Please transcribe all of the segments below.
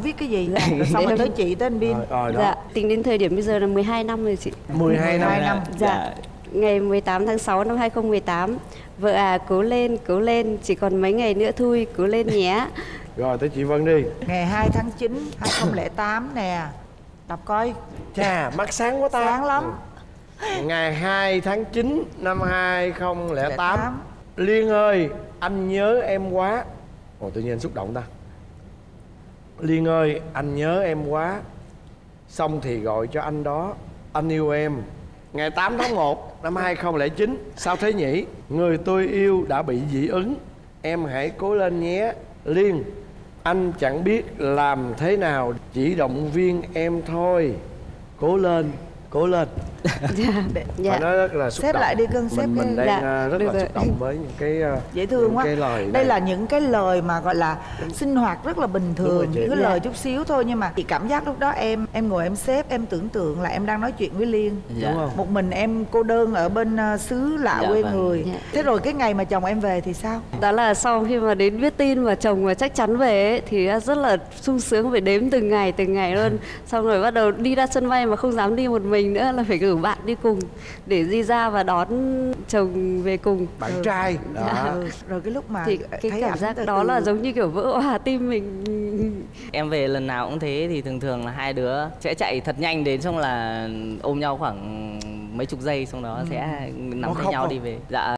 Viết cái gì rồi xong rồi tới chị tới anh Vin. Dạ, tính đến thời điểm bây giờ là 12 năm rồi chị. 12 năm. Dạ. Ngày 18 tháng 6 năm 2018. Vợ à, cố lên, chỉ còn mấy ngày nữa thôi, cố lên nhé. Rồi tới chị Vân đi. Ngày 2 tháng 9 2008 nè. Đọc coi. Chà, mắt sáng quá ta. Sáng lắm. Ngày 2 tháng 9 năm 2008. Liên ơi, anh nhớ em quá. Ồ, tự nhiên anh xúc động ta. Liên ơi, anh nhớ em quá. Xong thì gọi cho anh đó. Anh yêu em. Ngày 8 tháng 1 năm 2009. Sao thế nhỉ? Người tôi yêu đã bị dị ứng. Em hãy cố lên nhé. Liên, anh chẳng biết làm thế nào, chỉ động viên em thôi. Cố lên, cố lên. Dạ. Phải nói rất là xúc Xếp động. lại đi cưng, xếp Mình đi. đang rất là xúc động với những cái dễ thương những quá. cái lời đây là những cái lời mà gọi là sinh hoạt rất là bình thường, những cái lời chút xíu thôi, nhưng mà chị cảm giác lúc đó em ngồi em xếp, em tưởng tượng là em đang nói chuyện với Liên. Đúng không? Một mình em cô đơn ở bên xứ lạ quê người. Thế rồi cái ngày mà chồng em về thì sao? Đó là sau khi mà đến biết tin mà chồng mà chắc chắn về ấy, thì rất là sung sướng, phải đếm từng ngày luôn. Xong rồi bắt đầu đi ra sân bay mà không dám đi một mình nữa, là phải cử bạn đi cùng để đi ra và đón chồng về cùng. Bạn trai đó. Rồi cái lúc mà thì cái thấy cảm giác đó là giống như kiểu vỡ òa tim mình. Em về lần nào cũng thế, thì thường là hai đứa sẽ chạy thật nhanh đến, xong là ôm nhau khoảng mấy chục giây, xong đó sẽ nắm tay nhau đi về. Dạ.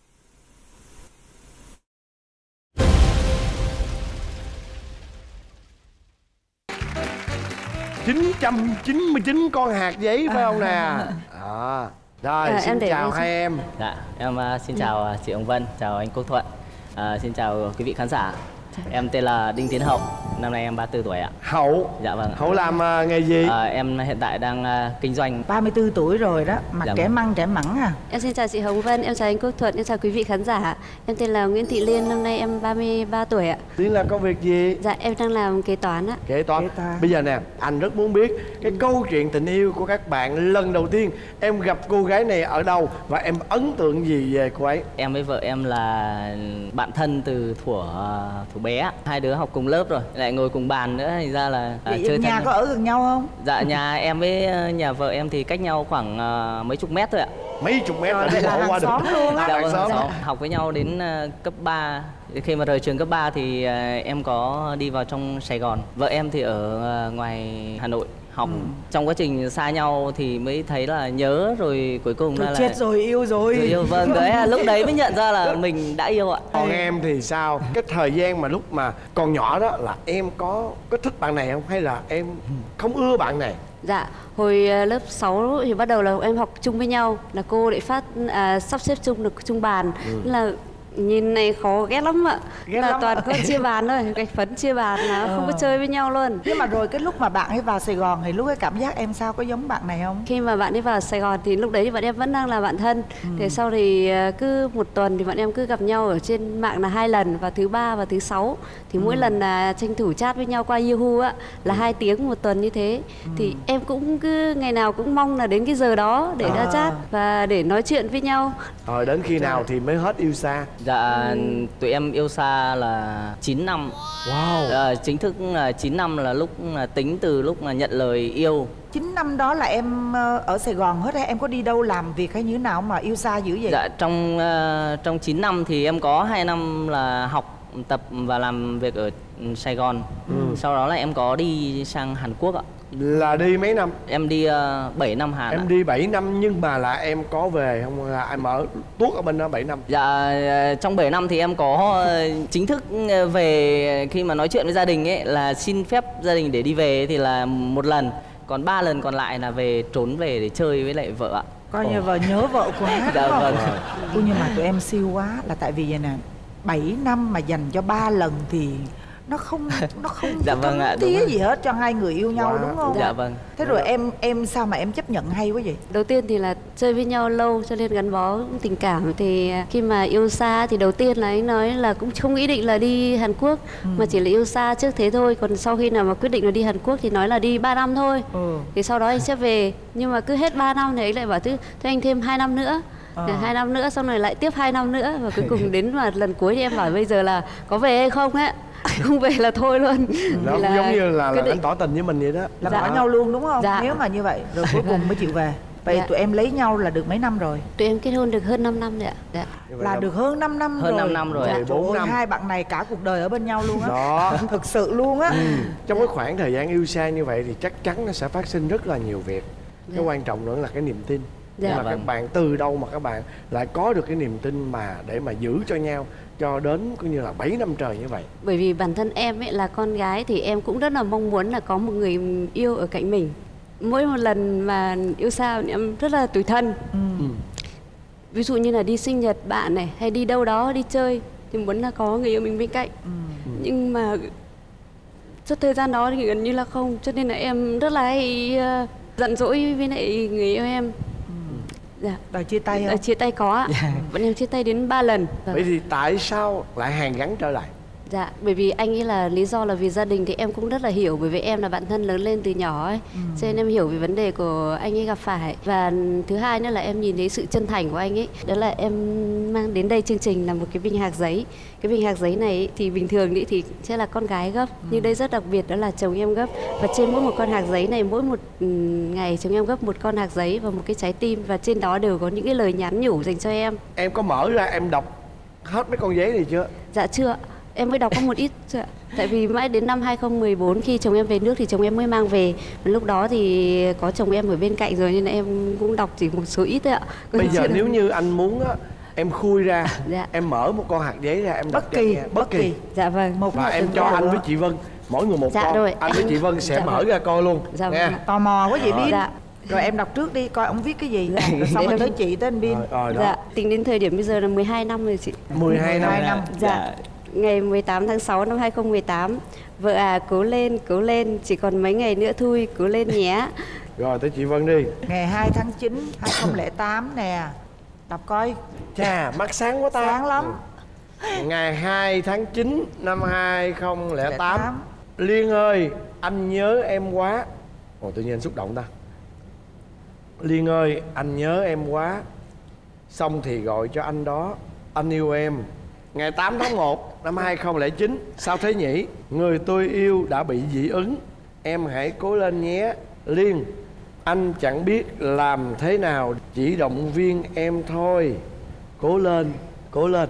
$999 con hạt giấy phải không nè? Rồi, xin chào hai em. Dạ, em xin chào chị Hồng Vân, chào anh Quốc Thuận, xin chào quý vị khán giả. Em tên là Đinh Tiến Hậu, năm nay em 34 tuổi ạ. Hậu. Dạ vâng. Hậu làm nghề gì? Em hiện tại đang kinh doanh. 34 tuổi rồi đó, mặt trẻ măng trẻ mẵng à. Em xin chào chị Hồng Vân, em chào anh Quốc Thuận, em chào quý vị khán giả. Em tên là Nguyễn Thị Liên, năm nay em 33 tuổi ạ. Liên làm công việc gì? Dạ, em đang làm kế toán ạ. Kế toán. Bây giờ nè, anh rất muốn biết cái câu chuyện tình yêu của các bạn. Lần đầu tiên em gặp cô gái này ở đâu và em ấn tượng gì về cô ấy? Em với vợ em là bạn thân từ thuở bé. Hai đứa học cùng lớp rồi, lại ngồi cùng bàn nữa, thành ra là chơi nhà có ở gần nhau không? Dạ, nhà em với nhà vợ em thì cách nhau khoảng mấy chục mét thôi ạ. Mấy chục mét là đi bộ qua được. Luôn á. Dạ, vâng, học với nhau đến cấp 3. Khi mà rời trường cấp 3 thì em có đi vào trong Sài Gòn. Vợ em thì ở ngoài Hà Nội học. Trong quá trình xa nhau thì mới thấy là nhớ, rồi cuối cùng là chết rồi, yêu rồi. Yêu, vâng, đấy lúc đấy mới nhận ra là mình đã yêu ạ. Còn em thì sao? Cái thời gian mà lúc mà còn nhỏ đó là em có thích bạn này không, hay là em không ưa bạn này? Dạ, hồi lớp 6 thì bắt đầu là em học chung với nhau, là cô lại sắp xếp chung được chung bàn. Là nhìn này khó ghét lắm ạ. Là toàn có chia bàn thôi, gạch phấn chia bàn là không có chơi với nhau luôn. Nhưng mà rồi cái lúc mà bạn ấy vào Sài Gòn thì lúc ấy cảm giác em sao, có giống bạn này không? Khi mà bạn ấy vào Sài Gòn thì lúc đấy thì bọn em vẫn đang là bạn thân. Thế sau thì cứ một tuần thì bọn em cứ gặp nhau ở trên mạng là 2 lần, vào thứ 3 và thứ 6. Thì mỗi lần là tranh thủ chat với nhau qua Yahoo á, là 2 tiếng một tuần như thế. Thì em cũng cứ ngày nào cũng mong là đến cái giờ đó để ra chat và để nói chuyện với nhau. Rồi đến khi nào thì mới hết yêu xa? Dạ, tụi em yêu xa là 9 năm. Wow. Chính thức là 9 năm là lúc tính từ lúc mà nhận lời yêu. 9 năm đó là em ở Sài Gòn hết hay em có đi đâu làm việc hay như thế nào mà yêu xa dữ vậy? Dạ, trong 9 năm thì em có 2 năm là học tập và làm việc ở Sài Gòn. Sau đó là em có đi sang Hàn Quốc ạ. Là đi mấy năm? Em đi 7 năm Hàn. Em đi 7 năm nhưng mà là em có về không, là em ở tuốt ở bên đó 7 năm? Dạ, trong 7 năm thì em có chính thức về, khi mà nói chuyện với gia đình ấy là xin phép gia đình để đi về thì là 1 lần. Còn 3 lần còn lại là trốn về để chơi với lại vợ ạ. Coi như vợ nhớ vợ quá. Dạ vâng. Nhưng mà tụi em siêu quá, là tại vì vậy nè, 7 năm mà dành cho 3 lần thì nó không dạ vâng ạ, tía gì hết cho hai người yêu nhau, đúng không? Dạ vâng. Thế rồi em sao mà em chấp nhận hay quá vậy? Đầu tiên thì là chơi với nhau lâu cho nên gắn bó tình cảm. Thì khi mà yêu xa thì đầu tiên là anh nói là cũng không nghĩ định là đi Hàn Quốc, mà chỉ là yêu xa trước thế thôi. Còn sau khi nào mà quyết định là đi Hàn Quốc thì nói là đi 3 năm thôi. Thì sau đó anh sẽ về. Nhưng mà cứ hết 3 năm thì anh lại bảo thế anh thêm 2 năm nữa. 2 năm nữa, xong rồi lại tiếp 2 năm nữa, và cuối cùng đến mà lần cuối thì em hỏi bây giờ là có về hay không á. Không về là thôi luôn. Nó cũng giống như là anh tỏ tình với mình vậy đó. Là bỏ nhau luôn đúng không? Dạ. Nếu mà như vậy rồi cuối cùng mới chịu về. Vậy tụi em lấy nhau là được mấy năm rồi? Tụi em kết hôn được hơn 5 năm rồi ạ. Là được hơn 5 năm hơn rồi. 5 năm rồi. 14 năm. Hai bạn này cả cuộc đời ở bên nhau luôn á. Đó. Thực sự luôn á. Trong cái khoảng thời gian yêu xa như vậy thì chắc chắn nó sẽ phát sinh rất là nhiều việc. Cái quan trọng nữa là cái niềm tin. Nhưng mà các bạn từ đâu mà các bạn lại có được cái niềm tin mà để mà giữ cho nhau cho đến cũng như là 7 năm trời như vậy? Bởi vì bản thân em ấy là con gái thì em cũng rất là mong muốn là có một người yêu ở cạnh mình. Mỗi một lần mà yêu xa thì em rất là tủi thân. Ví dụ như là đi sinh nhật bạn này, hay đi đâu đó đi chơi thì muốn là có người yêu mình bên cạnh. Nhưng mà suốt thời gian đó thì gần như là không, cho nên là em rất là hay giận dỗi với lại người yêu em. Dạ. Đòi chia tay không? Chia tay có ạ. Bọn em chia tay đến 3 lần. Vậy thì tại sao lại hàn gắn trở lại? Dạ, bởi vì anh ấy là lý do là vì gia đình, thì em cũng rất là hiểu, bởi vì em là bạn thân lớn lên từ nhỏ ấy, cho nên em hiểu về vấn đề của anh ấy gặp phải. Và thứ hai nữa là em nhìn thấy sự chân thành của anh ấy, đó là em mang đến đây chương trình là một cái bình hạc giấy. Cái bình hạc giấy này thì bình thường thì sẽ là con gái gấp, nhưng đây rất đặc biệt, đó là chồng em gấp. Và trên mỗi một con hạc giấy này, mỗi một ngày chồng em gấp một con hạc giấy và một cái trái tim, và trên đó đều có những cái lời nhắn nhủ dành cho em. Em có mở ra em đọc hết mấy con giấy này chưa? Dạ chưa. Em mới đọc có một ít thôi ạ. Tại vì mãi đến năm 2014 khi chồng em về nước thì chồng em mới mang về. Lúc đó thì có chồng em ở bên cạnh rồi nên là em cũng đọc chỉ một số ít thôi ạ. Bây giờ nếu như anh muốn á, em khui ra, dạ. Em mở một con hạt giấy ra em đọc bất kỳ. Dạ vâng. Và em cho anh với chị Vân mỗi người một dạ con. Rồi. Anh với chị Vân sẽ dạ mở vâng. ra coi luôn. Dạ nghe. vâng. Tò mò quá vậy Bin. Dạ. Rồi em đọc trước đi coi ông viết cái gì. Rồi xong rồi tới chị tới anh Bin. Rồi đó. Dạ, tính đến thời điểm bây giờ là 12 năm rồi chị. 12 năm. Dạ. Ngày 18 tháng 6 năm 2018. Vợ à, cố lên, chỉ còn mấy ngày nữa thôi, cố lên nhé. Rồi tới chị Vân đi. Ngày 2 tháng 9 2008 nè. Đọc coi. Chà, mắt sáng quá ta. Sáng lắm. Ngày 2 tháng 9 năm 2008. Liên ơi, anh nhớ em quá. Ồ, tự nhiên anh xúc động ta. Liên ơi, anh nhớ em quá. Xong thì gọi cho anh đó. Anh yêu em. Ngày 8 tháng 1 năm 2009. Sao thế nhỉ? Người tôi yêu đã bị dị ứng. Em hãy cố lên nhé. Liên, anh chẳng biết làm thế nào, chỉ động viên em thôi. Cố lên, cố lên.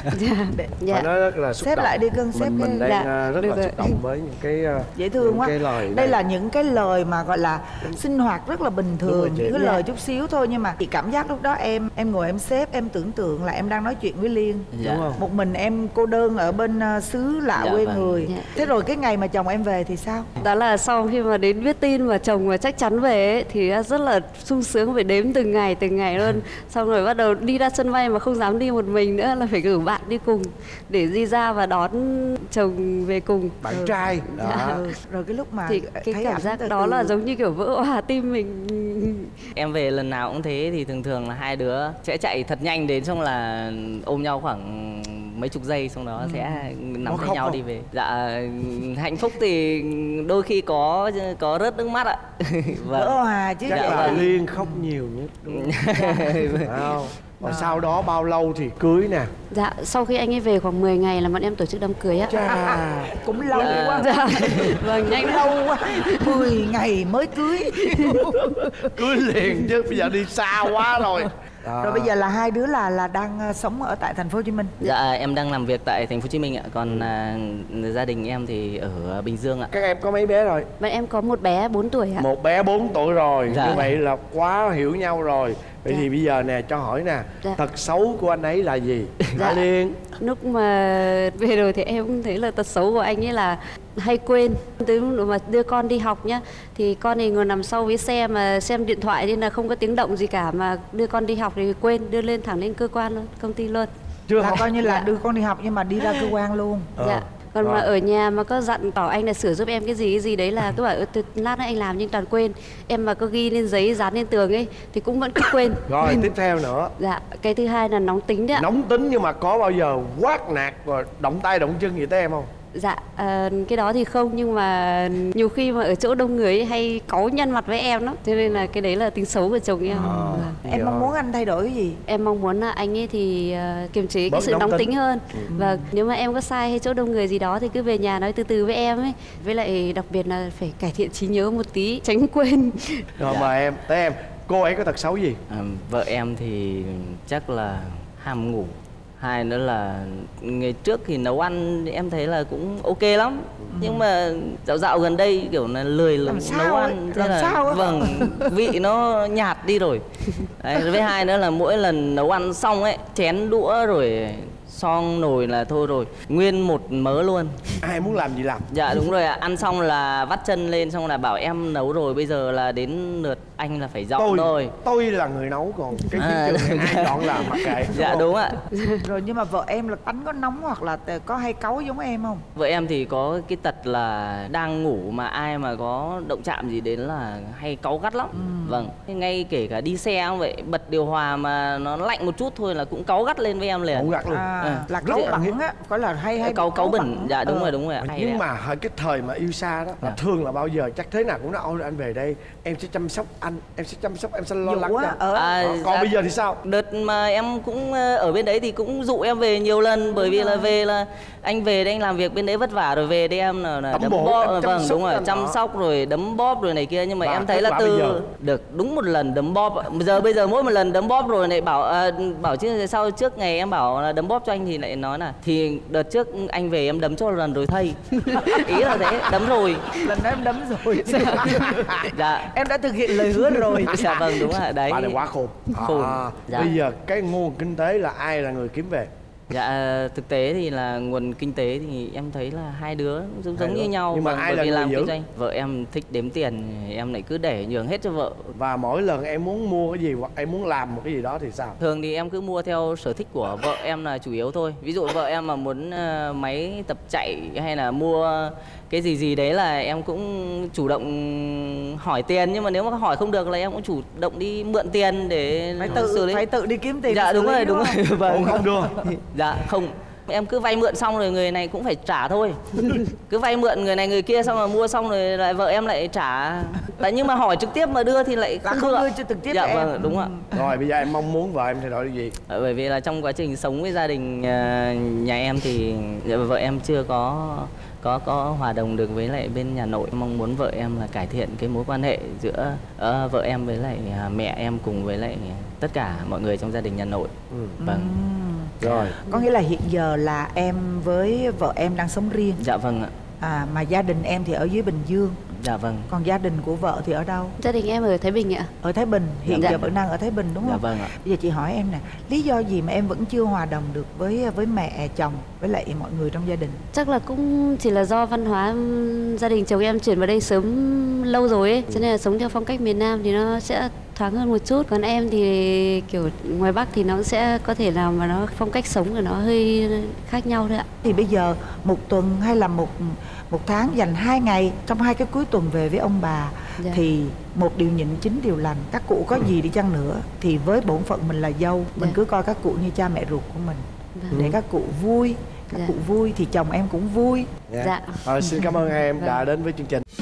Dạ. Phải nói rất là xúc Xếp động. lại đi cưng, xếp Mình cái- đang Dạ, rất được là rồi. xúc động với những cái Dễ thương những quá. cái lời Đây này. là những cái lời mà gọi là sinh hoạt rất là bình Đúng rồi thường, chị. những cái lời chút xíu thôi, nhưng mà chị cảm giác lúc đó em ngồi em xếp, em tưởng tượng là em đang nói chuyện với Liên. Dạ. Đúng không? Một mình em cô đơn ở bên xứ lạ Dạ, quê vâng. người. Dạ. Thế rồi cái ngày mà chồng em về thì sao? Đó là sau khi mà đến biết tin mà chồng mà chắc chắn về ấy, thì rất là sung sướng, phải đếm từng ngày luôn. Xong rồi bắt đầu đi ra sân bay mà không dám đi một mình nữa, là phải cử bạn đi cùng để đi ra và đón chồng về cùng. Bạn trai đó. Rồi cái lúc mà Thì cái thấy cảm ảnh giác từ đó từ- là giống như kiểu vỡ òa tim mình. Em về lần nào cũng thế, thì thường là hai đứa sẽ chạy thật nhanh đến, xong là ôm nhau khoảng mấy chục giây, xong đó sẽ nắm Có tay khóc nhau không? đi về. Dạ, hạnh phúc thì đôi khi có rớt nước mắt ạ. vỡ hòa chứ. Chắc Dạ, là vâng. Liên khóc nhiều nhất đúng không? Phải không? Và sau đó bao lâu thì cưới nè? Dạ, sau khi anh ấy về khoảng 10 ngày là bọn em tổ chức đám cưới á. Chà, Cũng lâu quá. Dạ. Vâng, nhanh lắm. Lâu quá. 10 ngày mới cưới. cưới liền chứ bây giờ đi xa quá rồi. Rồi bây giờ là hai đứa là đang sống ở tại thành phố Hồ Chí Minh. Dạ, em đang làm việc tại thành phố Hồ Chí Minh ạ, còn gia đình em thì ở Bình Dương ạ. Các em có mấy bé rồi? Bọn em có một bé 4 tuổi ạ. Một bé 4 tuổi rồi. Dạ. Như vậy là quá hiểu nhau rồi. Vậy Dạ. thì bây giờ nè, cho hỏi nè, Dạ. tật xấu của anh ấy là gì? Dạ. Hả Liên? Lúc mà về rồi thì em cũng thấy là tật xấu của anh ấy là hay quên. Tới lúc mà đưa con đi học nhá, thì con thì ngồi nằm sau với xe mà xem điện thoại nên là không có tiếng động gì cả, mà đưa con đi học thì quên, đưa lên thẳng lên cơ quan luôn, công ty luôn. Chưa Là học. coi như là Dạ. đưa con đi học nhưng mà đi ra cơ quan luôn. Dạ. Còn Rồi. mà ở nhà mà có dặn bảo anh là sửa giúp em cái gì đấy là cứ bảo lát nữa anh làm nhưng toàn quên. Em mà có ghi lên giấy dán lên tường ấy thì cũng vẫn cứ quên. Rồi tiếp theo nữa. Dạ, cái thứ hai là nóng tính đấy ạ. Nóng tính nhưng mà có bao giờ quát nạt rồi động tay động chân gì tới em không? Dạ, cái đó thì không, nhưng mà nhiều khi mà ở chỗ đông người ấy, hay cáu nhăn mặt với em lắm, cho nên là cái đấy là tính xấu của chồng em. Em mong muốn anh thay đổi cái gì? Em mong muốn là anh ấy thì kiềm chế Bớt cái sự nóng nóng tính tính hơn. Và nếu mà em có sai hay chỗ đông người gì đó thì cứ về nhà nói từ từ với em ấy. Với lại đặc biệt là phải cải thiện trí nhớ một tí, tránh quên. Rồi mời em, tới em. Cô ấy có tật xấu gì? Vợ em thì chắc là ham ngủ. Hai nữa là ngày trước thì nấu ăn em thấy là cũng ok lắm. Nhưng mà dạo gần đây kiểu là lười nấu ăn. Thế là vâng, vị nó nhạt đi rồi. Đấy, với hai nữa là mỗi lần nấu ăn xong ấy, chén đũa rồi xong nồi là thôi rồi, nguyên một mớ luôn. Ai muốn làm gì làm. Dạ đúng rồi ạ. Ăn xong là vắt chân lên xong là bảo em nấu rồi, bây giờ là đến lượt anh là phải dọn thôi. Tôi là người nấu, còn cái chiến trường ai dọn là mặc kệ. Dạ đúng ạ. Rồi nhưng mà vợ em là tánh có nóng hoặc là có hay cáu giống em không? Vợ em thì có cái tật là đang ngủ mà ai mà có động chạm gì đến là hay cáu gắt lắm. Vâng, ngay kể cả đi xe cũng vậy, bật điều hòa mà nó lạnh một chút thôi là cũng cáu gắt lên với em liền. Cáu gắt luôn. Là cáu bẩn á, có là hay cáu bẩn. Dạ đúng rồi ạ. Nhưng mà hồi cái thời mà yêu xa đó là thường là bao giờ chắc thế nào cũng nói ôi anh về đây em sẽ chăm sóc anh, em sẽ chăm sóc, em sẽ lo lắng cho. Còn dạ, bây giờ thì sao? Đợt mà em cũng ở bên đấy thì cũng dụ em về nhiều lần, bởi vì là về là anh về đây anh làm việc bên đấy vất vả rồi về đây em là đấm bóp. Vâng đúng rồi, chăm sóc rồi đấm bóp rồi này kia, nhưng mà em thấy là từ được đúng một lần đấm bóp. Bây giờ mỗi một lần đấm bóp rồi lại bảo chứ sau trước ngày em bảo là đấm bóp cho anh thì lại nói là thì đợt trước anh về em đấm cho lần rồi thầy. Ý là thế, đấm rồi. Lần đó em đấm rồi. Dạ. Em đã thực hiện lời hứa rồi. Dạ vâng đúng rồi đấy. Bà này quá khôn. Dạ. Bây giờ cái nguồn kinh tế là ai là người kiếm về? Dạ thực tế thì là nguồn kinh tế thì em thấy là hai đứa giống như nhau. Nhưng mà ai là vì người làm giữ? kinh doanh. Vợ em thích đếm tiền, em lại cứ để nhường hết cho vợ. Và mỗi lần em muốn mua cái gì hoặc em muốn làm một cái gì đó thì sao? Thường thì em cứ mua theo sở thích của vợ em là chủ yếu thôi. Ví dụ vợ em mà muốn máy tập chạy hay là mua cái gì đấy là em cũng chủ động hỏi tiền, nhưng mà nếu mà hỏi không được là em cũng chủ động đi mượn tiền để phải tự đi kiếm tiền. Dạ đúng rồi. Vâng. Không đưa. Dạ không, em cứ vay mượn xong rồi người này cũng phải trả thôi. Cứ vay mượn người này người kia xong rồi mua xong rồi lại vợ em lại trả. Tại nhưng mà hỏi trực tiếp mà đưa thì lại không đưa cho trực tiếp. Dạ em. vâng đúng ạ. Rồi bây giờ em mong muốn vợ em thay đổi điều gì? Bởi vì là trong quá trình sống với gia đình nhà em thì vợ em chưa có hòa đồng được với lại bên nhà nội. Mong muốn vợ em là cải thiện cái mối quan hệ giữa vợ em với lại mẹ em cùng với lại tất cả mọi người trong gia đình nhà nội. Vâng. Rồi. Có nghĩa là hiện giờ là em với vợ em đang sống riêng. Dạ vâng ạ. Mà gia đình em thì ở dưới Bình Dương. Dạ vâng. Còn gia đình của vợ thì ở đâu? Gia đình em ở Thái Bình ạ. Ở Thái Bình, hiện giờ vẫn đang ở Thái Bình đúng không? Dạ vâng ạ. Bây giờ chị hỏi em nè, lý do gì mà em vẫn chưa hòa đồng được với mẹ chồng với lại mọi người trong gia đình? Chắc là cũng chỉ là do văn hóa gia đình chồng em chuyển vào đây sớm lâu rồi ấy, cho nên là sống theo phong cách miền Nam thì nó sẽ thoáng hơn một chút. Còn em thì kiểu ngoài Bắc thì nó sẽ có thể làm mà nó phong cách sống của nó hơi khác nhau thôi ạ. Thì bây giờ một tuần hay là một tháng dành 2 ngày trong 2 cái cuối tuần về với ông bà. Dạ. Thì một điều nhịn 9 điều lành. Các cụ có gì đi chăng nữa thì với bổn phận mình là dâu, mình cứ coi các cụ như cha mẹ ruột của mình. Để các cụ vui, các cụ vui thì chồng em cũng vui. Rồi xin cảm ơn em đã đến với chương trình.